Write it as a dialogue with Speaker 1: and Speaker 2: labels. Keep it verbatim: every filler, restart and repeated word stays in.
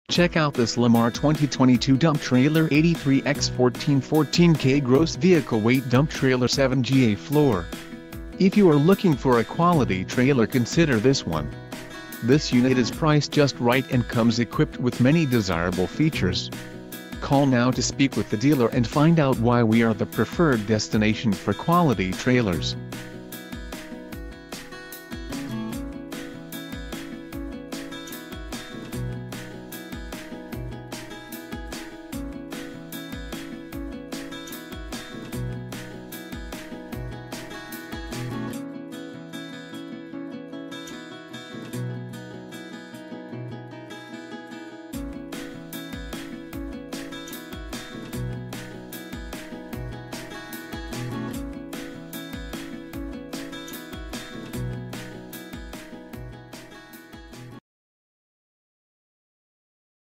Speaker 1: Check out this Lamar twenty twenty-two dump trailer eighty-three by fourteen fourteen K gross vehicle weight dump trailer seven G A floor. If you are looking for a quality trailer, consider this one. This unit is priced just right and comes equipped with many desirable features. Call now to speak with the dealer and find out why we are the preferred destination for quality trailers.